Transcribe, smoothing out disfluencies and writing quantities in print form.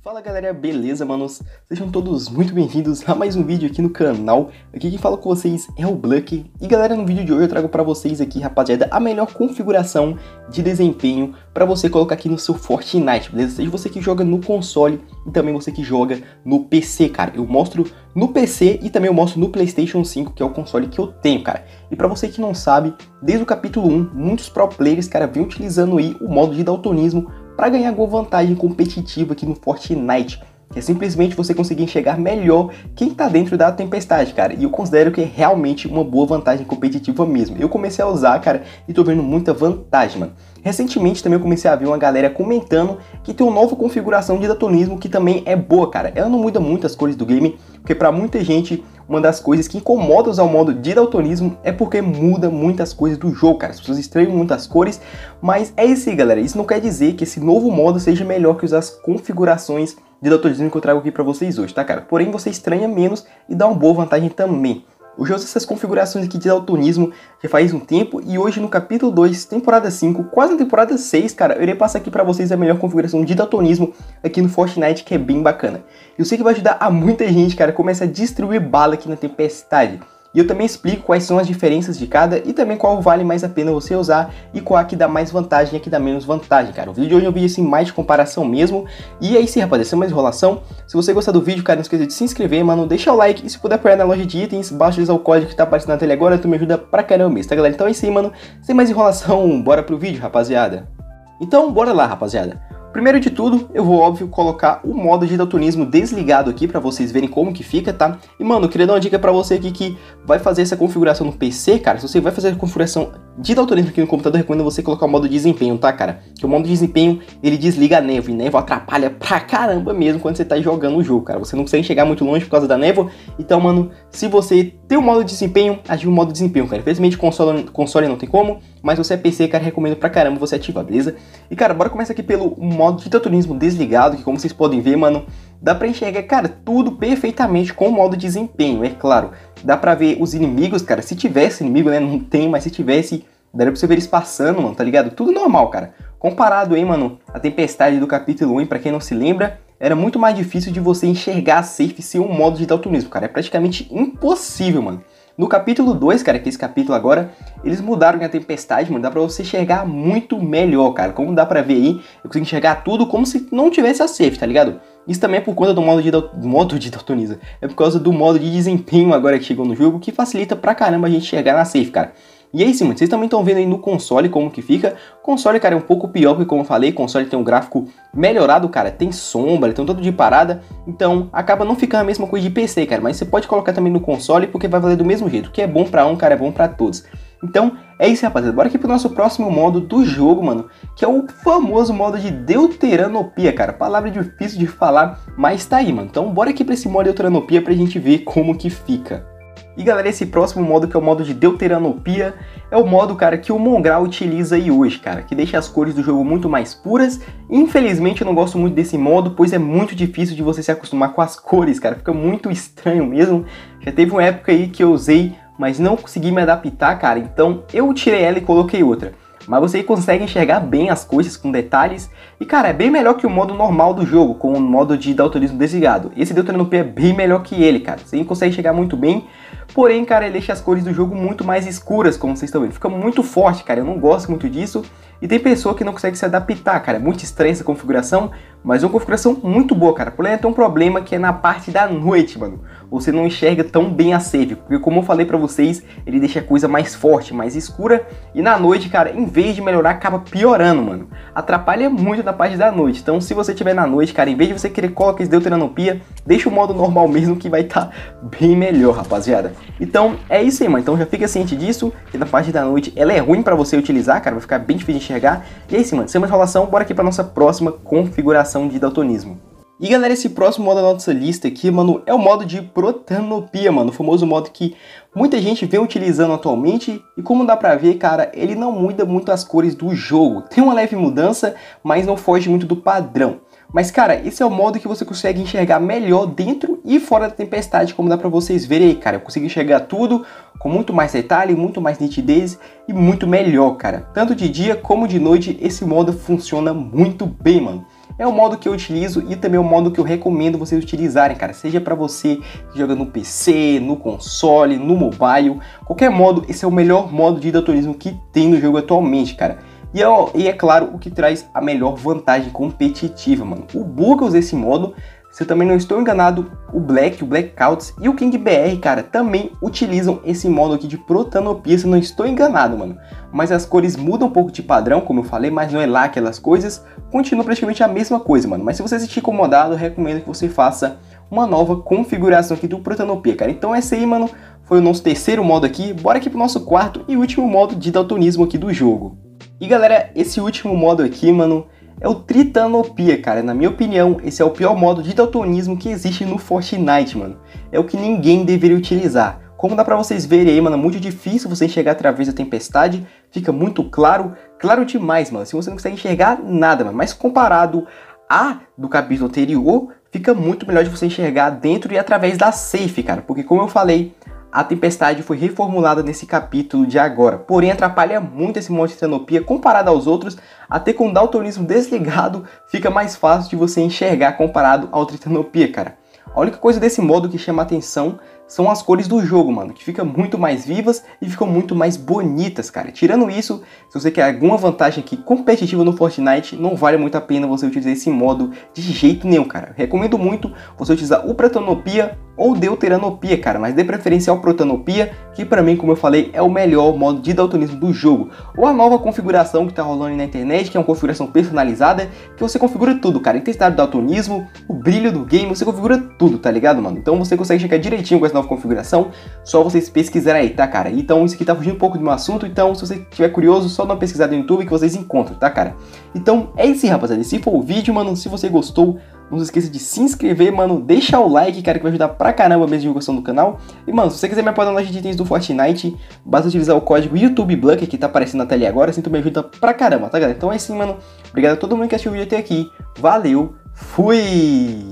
Fala galera, beleza manos? Sejam todos muito bem-vindos a mais um vídeo aqui no canal. Aqui quem fala com vocês é o Bluck. E galera, no vídeo de hoje eu trago pra vocês aqui, rapaziada, a melhor configuração de desempenho pra você colocar aqui no seu Fortnite, beleza? Seja você que joga no console e também você que joga no PC, cara. Eu mostro no PC e também eu mostro no PlayStation 5, que é o console que eu tenho, cara. E pra você que não sabe, desde o capítulo 1, muitos pro players, cara, vêm utilizando aí o modo de daltonismo para ganhar alguma vantagem competitiva aqui no Fortnite, que é simplesmente você conseguir enxergar melhor quem tá dentro da tempestade, cara, e eu considero que é realmente uma boa vantagem competitiva mesmo. Eu comecei a usar, cara, e tô vendo muita vantagem, mano. Recentemente também eu comecei a ver uma galera comentando que tem uma nova configuração de daltonismo que também é boa, cara. Ela não muda muito as cores do game, porque pra muita gente uma das coisas que incomoda usar o modo de daltonismo é porque muda muitas coisas do jogo, cara. As pessoas estranham muitas cores, mas é isso aí, galera. Isso não quer dizer que esse novo modo seja melhor que usar as configurações de daltonismo que eu trago aqui pra vocês hoje, tá, cara? Porém, você estranha menos e dá uma boa vantagem também. Eu já uso essas configurações aqui de daltonismo já faz um tempo e hoje no capítulo 2, temporada 5, quase na temporada 6, cara, eu irei passar aqui pra vocês a melhor configuração de daltonismo aqui no Fortnite, que é bem bacana. Eu sei que vai ajudar a muita gente, cara, começa a destruir bala aqui na tempestade. E eu também explico quais são as diferenças de cada e também qual vale mais a pena você usar e qual que dá mais vantagem e que dá menos vantagem, cara. O vídeo de hoje é um vídeo assim mais de comparação mesmo. E é isso aí, rapaziada, sem mais enrolação. Se você gostar do vídeo, cara, não esqueça de se inscrever, mano, deixa o like e se puder apoiar na loja de itens, basta utilizar o código que tá aparecendo na tela agora, tu me ajuda pra caramba mesmo, tá, galera? Então é isso aí, mano, sem mais enrolação, bora pro vídeo, rapaziada. Então, bora lá, rapaziada. Primeiro de tudo, eu vou, óbvio, colocar o modo de daltonismo desligado aqui pra vocês verem como que fica, tá? E, mano, eu queria dar uma dica pra você aqui que vai fazer essa configuração no PC, cara. Se você vai fazer a configuração de daltonismo aqui no computador, eu recomendo você colocar o modo de desempenho, tá, cara? Que o modo de desempenho, ele desliga a névoa, e névoa atrapalha pra caramba mesmo quando você tá jogando o jogo, cara. Você não consegue chegar muito longe por causa da névoa. Então, mano, se você tem o modo de desempenho, ative o modo de desempenho, cara. Infelizmente, console não tem como, mas você é PC, cara, recomendo pra caramba você ativar, beleza? E, cara, bora começar aqui pelo modo de daltonismo desligado, que como vocês podem ver, mano, dá pra enxergar, cara, tudo perfeitamente com o modo de desempenho, é claro. Dá pra ver os inimigos, cara, se tivesse inimigo, né, não tem, mas se tivesse, daria pra você ver eles passando, mano, tá ligado? Tudo normal, cara. Comparado aí, mano, a tempestade do capítulo 1, pra quem não se lembra, era muito mais difícil de você enxergar a safe sem um modo de daltonismo, cara. É praticamente impossível, mano. No capítulo 2, cara, que é esse capítulo agora, eles mudaram a tempestade, mano, dá pra você enxergar muito melhor, cara. Como dá pra ver aí, eu consigo enxergar tudo como se não tivesse a safe, tá ligado? Isso também é por conta do modo de daltonismo. É por causa do modo de desempenho agora que chegou no jogo, que facilita pra caramba a gente enxergar na safe, cara. E aí sim, mano, vocês também estão vendo aí no console como que fica. O console, cara, é um pouco pior, porque como eu falei, o console tem um gráfico melhorado, cara. Tem sombra, tem tudo de parada. Então, acaba não ficando a mesma coisa de PC, cara. Mas você pode colocar também no console, porque vai valer do mesmo jeito. O que é bom pra um, cara, é bom pra todos. Então, é isso, rapaziada. Bora aqui pro nosso próximo modo do jogo, mano. Que é o famoso modo de deuteranopia, cara. Palavra difícil de falar, mas tá aí, mano. Então, bora aqui pra esse modo de deuteranopia pra gente ver como que fica. E galera, esse próximo modo, que é o modo de deuteranopia, é o modo, cara, que o Mongraal utiliza aí hoje, cara, que deixa as cores do jogo muito mais puras. Infelizmente eu não gosto muito desse modo, pois é muito difícil de você se acostumar com as cores, cara, fica muito estranho mesmo. Já teve uma época aí que eu usei, mas não consegui me adaptar, cara, então eu tirei ela e coloquei outra. Mas você consegue enxergar bem as coisas com detalhes. E, cara, é bem melhor que o modo normal do jogo, com o modo de daltonismo desligado. Esse deuteranopia é bem melhor que ele, cara. Você consegue enxergar muito bem. Porém, cara, ele deixa as cores do jogo muito mais escuras, como vocês estão vendo. Fica muito forte, cara. Eu não gosto muito disso. E tem pessoa que não consegue se adaptar, cara. É muito estranha essa configuração, mas é uma configuração muito boa, cara. Porém, tem um problema que é na parte da noite, mano. Você não enxerga tão bem a save, porque como eu falei pra vocês, ele deixa a coisa mais forte, mais escura. E na noite, cara, em vez de melhorar, acaba piorando, mano. Atrapalha muito na parte da noite. Então, se você tiver na noite, cara, em vez de você querer colocar esse deuteranopia, deixa o modo normal mesmo, que vai estar bem melhor, rapaziada. Então, é isso aí, mano. Então já fica ciente disso, que na parte da noite ela é ruim pra você utilizar, cara. Vai ficar bem difícil de enxergar. E é isso, mano. Sem mais enrolação, bora aqui pra nossa próxima configuração de daltonismo. E galera, esse próximo modo da nossa lista aqui, mano, é o modo de protanopia, mano. O famoso modo que muita gente vem utilizando atualmente. E como dá pra ver, cara, ele não muda muito as cores do jogo. Tem uma leve mudança, mas não foge muito do padrão. Mas, cara, esse é o modo que você consegue enxergar melhor dentro e fora da tempestade, como dá pra vocês verem aí, cara. Eu consigo enxergar tudo com muito mais detalhe, muito mais nitidez e muito melhor, cara. Tanto de dia como de noite, esse modo funciona muito bem, mano. é o modo que eu utilizo e também é o modo que eu recomendo vocês utilizarem, cara. Seja para você que joga no PC, no console, no mobile, qualquer modo, esse é o melhor modo de daltonismo que tem no jogo atualmente, cara. E é claro, o que traz a melhor vantagem competitiva, mano. O Burka usa esse modo, se eu também não estou enganado, o Blackouts e o King BR, cara, também utilizam esse modo aqui de protanopia, se eu não estou enganado, mano. Mas as cores mudam um pouco de padrão, como eu falei, mas não é lá aquelas coisas, continua praticamente a mesma coisa, mano. Mas se você se sentir incomodado, eu recomendo que você faça uma nova configuração aqui do protanopia, cara. Então esse aí, mano, foi o nosso terceiro modo aqui. Bora aqui pro nosso quarto e último modo de daltonismo aqui do jogo. E galera, esse último modo aqui, mano, é o Tritanopia, cara. Na minha opinião, esse é o pior modo de daltonismo que existe no Fortnite, mano. É o que ninguém deveria utilizar. Como dá pra vocês verem aí, mano, é muito difícil você enxergar através da tempestade. Fica muito claro, claro demais, mano. Se você não consegue enxergar nada, mano. Mas comparado a do capítulo anterior, fica muito melhor de você enxergar dentro e através da safe, cara. Porque como eu falei, a tempestade foi reformulada nesse capítulo de agora, porém atrapalha muito esse modo de Tritanopia comparado aos outros, até com o daltonismo desligado fica mais fácil de você enxergar comparado ao Tritanopia, cara. A única coisa desse modo que chama atenção são as cores do jogo, mano, que ficam muito mais vivas e ficam muito mais bonitas, cara. Tirando isso, se você quer alguma vantagem aqui competitiva no Fortnite, não vale muito a pena você utilizar esse modo de jeito nenhum, cara. Recomendo muito você utilizar o Protanopia ou Deuteranopia, cara, mas dê preferência ao Protanopia, que pra mim, como eu falei, é o melhor modo de daltonismo do jogo. Ou a nova configuração que tá rolando aí na internet, que é uma configuração personalizada, que você configura tudo, cara. Intensidade do daltonismo, o brilho do game, você configura tudo, tá ligado, mano? Então você consegue checar direitinho com essa nova configuração, só vocês pesquisarem aí, tá, cara? Então isso aqui tá fugindo um pouco do meu assunto, então se você tiver curioso, só dá uma pesquisada no YouTube que vocês encontram, tá, cara? Então é isso aí, rapaziada. Esse foi o vídeo, mano. Se você gostou, não se esqueça de se inscrever, mano, deixa o like, cara, que vai ajudar pra caramba a minha divulgação do canal. E, mano, se você quiser me apoiar na loja de itens do Fortnite, basta utilizar o código YouTubeBluck, que tá aparecendo na tela agora, assim tu me ajuda pra caramba, tá, galera? Então é assim, mano. Obrigado a todo mundo que assistiu o vídeo até aqui. Valeu, fui!